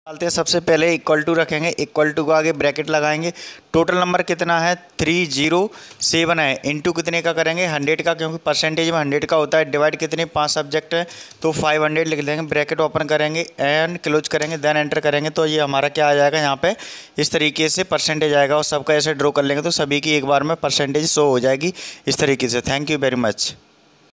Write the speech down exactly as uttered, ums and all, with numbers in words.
डालते हैं। सबसे पहले इक्वल टू रखेंगे, इक्वल टू को आगे ब्रैकेट लगाएंगे। टोटल नंबर कितना है, थ्री जीरो सेवन है। इनटू कितने का करेंगे, हंड्रेड का, क्योंकि परसेंटेज में हंड्रेड का होता है। डिवाइड कितने, पांच सब्जेक्ट है तो फाइव हंड्रेड लिख देंगे। ब्रैकेट ओपन करेंगे एंड क्लोज करेंगे, देन एंटर करेंगे तो ये हमारा क्या आ जाएगा, यहाँ पे इस तरीके से परसेंटेज आएगा। और सबका ऐसे ड्रॉ कर लेंगे तो सभी की एक बार में परसेंटेज शो हो जाएगी इस तरीके से। Thank you very much.